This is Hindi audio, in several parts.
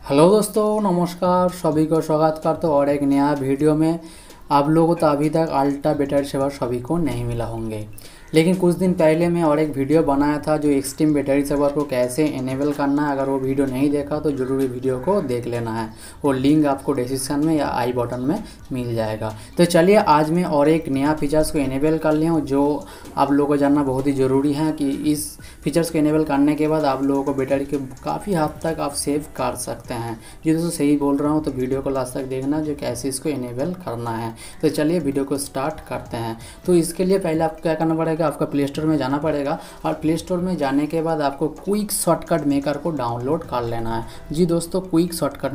हेलो दोस्तों, नमस्कार। सभी को स्वागत करते और एक नया वीडियो में। आप लोगों को तो अभी तक अल्ट्रा बैटरी सेवर सभी को नहीं मिला होंगे, लेकिन कुछ दिन पहले मैं और एक वीडियो बनाया था जो एक्सट्रीम बैटरी सेवर को कैसे इनेबल करना है। अगर वो वीडियो नहीं देखा तो ज़रूरी वीडियो को देख लेना है। वो लिंक आपको डिस्क्रिप्शन में या आई बटन में मिल जाएगा। तो चलिए, आज मैं और एक नया फीचर्स को इनेबल कर लिया हूँ जो आप लोगों को जानना बहुत ही ज़रूरी है कि इस फीचर्स को इनेबल करने के बाद आप लोगों को बैटरी के काफ़ी हद तक आप सेव कर सकते हैं। जी दोस्तों, सही बोल रहा हूँ, तो वीडियो को लास्ट तक देखना जो कैसे इसको इनेबल करना है। तो चलिए वीडियो को स्टार्ट करते हैं। तो इसके लिए पहले आपको क्या करना पड़ेगा, आपका प्ले स्टोर में जाना पड़ेगा और प्ले स्टोर में जाने के बाद आपको क्विक शॉर्टकट मेकर को डाउनलोड कर लेना है। जी दोस्तों, क्विक शॉर्टकट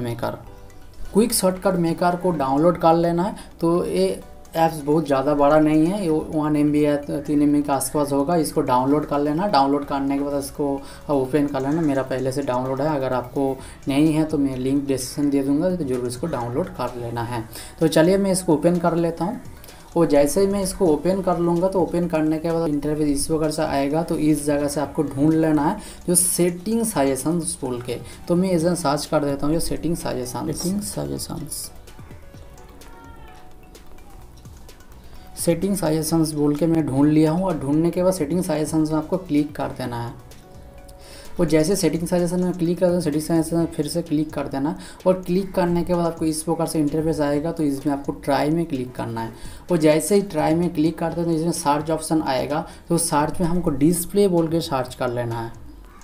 मेकर को डाउनलोड कर लेना है। तो ये ऐप्स बहुत ज़्यादा बड़ा नहीं है, ये 1 MB या 3 MB के आसपास होगा। इसको डाउनलोड कर लेना। डाउनलोड करने के बाद इसको ओपन कर लेना। मेरा पहले से डाउनलोड है, अगर आपको नहीं है तो मैं लिंक डिस्क्रिप्शन दे दूँगा, तो जरूर इसको डाउनलोड कर लेना है। तो चलिए मैं इसको ओपन कर लेता हूँ। और जैसे ही मैं इसको ओपन कर लूँगा तो ओपन करने के बाद इंटरफेस इस प्रकार से आएगा। तो इस जगह से आपको ढूंढ लेना है जो सेटिंग सजेशंस बोल के। तो मैं इसे सर्च कर देता हूँ, जो सेटिंग सजेशंस बोल के मैं ढूंढ लिया हूँ। और ढूंढने के बाद सेटिंग सजेशंस में आपको क्लिक कर देना है। और जैसे सेटिंग सजेशन में क्लिक करते हैं, सेटिंग सजेशन में फिर से क्लिक कर देना। और क्लिक करने के बाद आपको इस प्रकार से इंटरफेस आएगा। तो इसमें आपको ट्राई में क्लिक करना है। और जैसे ही ट्राई में क्लिक करते हैं तो इसमें सर्च ऑप्शन आएगा। तो सर्च में हमको डिस्प्ले बोल के सर्च कर लेना है।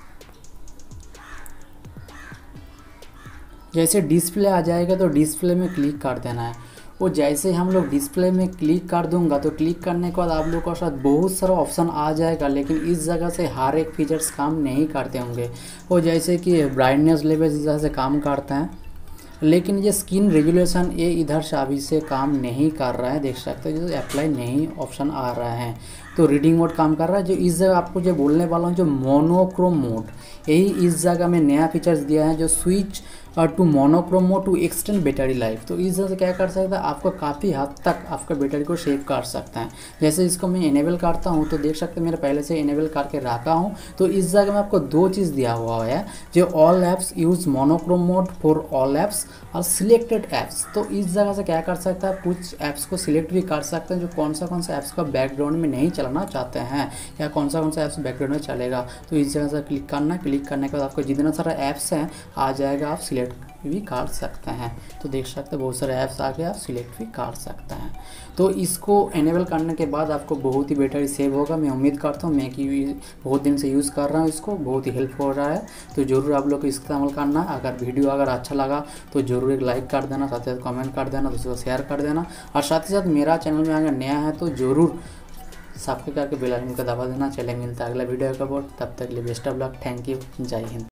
जैसे डिस्प्ले आ जाएगा तो डिस्प्ले में क्लिक कर देना है। और जैसे हम लोग डिस्प्ले में क्लिक कर दूंगा तो क्लिक करने के बाद आप लोग के साथ बहुत सारा ऑप्शन आ जाएगा, लेकिन इस जगह से हर एक फीचर्स काम नहीं करते होंगे। और जैसे कि ब्राइटनेस लेवल इस जगह से काम करते हैं, लेकिन ये स्क्रीन रेगुलेशन ये इधर से अभी से काम नहीं कर रहा है। देख सकते हो, जो अप्लाई नहीं ऑप्शन आ रहा है। तो रीडिंग मोड काम कर रहा है। जो इस जगह आपको जो बोलने वाला हूँ, जो मोनोक्रोम मोड, यही इस जगह में नया फीचर्स दिया है, जो switch to monochrome mode to extend battery life. तो इस वजह से क्या कर सकता है, आपको काफ़ी हद तक आपका बैटरी को सेव कर सकता है। जैसे इसको मैं इनेबल करता हूँ तो देख सकते हैं मेरे पहले से इनेबल करके रखा हूँ। तो इस जगह में आपको दो चीज़ दिया हुआ है, जो all apps use monochrome mode for all apps और सिलेक्टेड ऐप्स। तो इस जगह से क्या कर सकता है, कुछ ऐप्स को सिलेक्ट भी कर सकते हैं जो कौन सा ऐप्स का बैकग्राउंड में नहीं चलाना चाहते हैं, या कौन सा ऐप्स बैकग्राउंड में चलेगा। तो इस जगह से क्लिक करना। क्लिक करने के बाद आपको जितना सारा ऐप्स हैं आ जाएगा, आप सिलेक्ट भी कर सकते हैं। तो देख सकते हैं बहुत सारे ऐप्स आके आप सिलेक्ट भी कर सकते हैं। तो इसको इनेबल करने के बाद आपको बहुत ही बैटरी सेव होगा। मैं उम्मीद करता हूँ, मैं कि बहुत दिन से यूज़ कर रहा हूँ, इसको बहुत ही हेल्प हो रहा है। तो ज़रूर आप लोग को इस्तेमाल करना। अगर वीडियो अच्छा लगा तो ज़रूर एक लाइक कर देना, साथ ही साथ कमेंट कर देना, दूसरे को शेयर कर देना। और साथ ही साथ मेरा चैनल में अगर नया है तो ज़रूर सब्सक्राइब करके बेल आइकन का दबा देना। चलें, मिलता है अगला वीडियो का। तब तक के लिए best of luck. Thank you. Jai Hind.